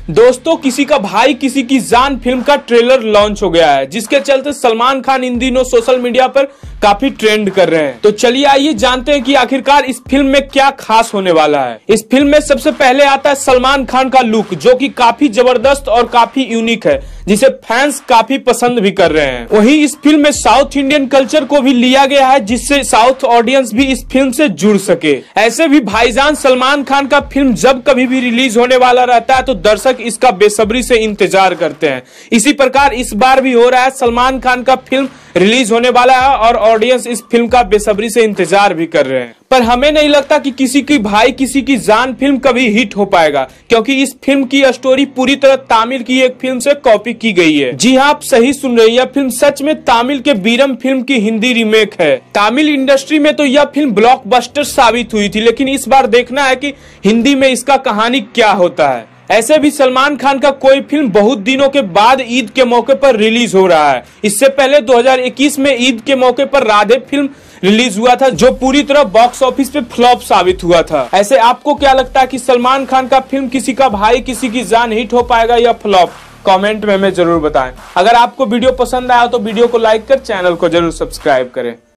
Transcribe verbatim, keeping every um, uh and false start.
दोस्तों, किसी का भाई किसी की जान फिल्म का ट्रेलर लॉन्च हो गया है, जिसके चलते सलमान खान इन दिनों सोशल मीडिया पर काफी ट्रेंड कर रहे हैं। तो चलिए आइए जानते हैं कि आखिरकार इस फिल्म में क्या खास होने वाला है। इस फिल्म में सबसे पहले आता है सलमान खान का लुक, जो कि काफी जबरदस्त और काफी यूनिक है, जिसे फैंस काफी पसंद भी कर रहे हैं। वहीं इस फिल्म में साउथ इंडियन कल्चर को भी लिया गया है, जिससे साउथ ऑडियंस भी इस फिल्म से जुड़ सके। ऐसे भी भाईजान सलमान खान का फिल्म जब कभी भी रिलीज होने वाला रहता है तो दर्शक इसका बेसब्री से इंतजार करते हैं। इसी प्रकार इस बार भी हो रहा है, सलमान खान का फिल्म रिलीज होने वाला है और ऑडियंस इस फिल्म का बेसब्री से इंतजार भी कर रहे हैं। पर हमें नहीं लगता कि किसी की भाई किसी की जान फिल्म कभी हिट हो पाएगा, क्योंकि इस फिल्म की स्टोरी पूरी तरह तमिल की एक फिल्म से कॉपी की गई है। जी हाँ, आप सही सुन रहे हैं, यह फिल्म सच में तमिल के वीरम फिल्म की हिंदी रीमेक है। तमिल इंडस्ट्री में तो यह फिल्म ब्लॉकबस्टर साबित हुई थी, लेकिन इस बार देखना है कि हिंदी में इसका कहानी क्या होता है। ऐसे भी सलमान खान का कोई फिल्म बहुत दिनों के बाद ईद के मौके पर रिलीज हो रहा है। इससे पहले दो हज़ार इक्कीस में ईद के मौके पर राधे फिल्म रिलीज हुआ था, जो पूरी तरह बॉक्स ऑफिस पे फ्लॉप साबित हुआ था। ऐसे आपको क्या लगता है कि सलमान खान का फिल्म किसी का भाई किसी की जान हिट हो पाएगा या फ्लॉप? कमेंट में हमें जरूर बताएं। अगर आपको वीडियो पसंद आया तो वीडियो को लाइक कर चैनल को जरूर सब्सक्राइब करें।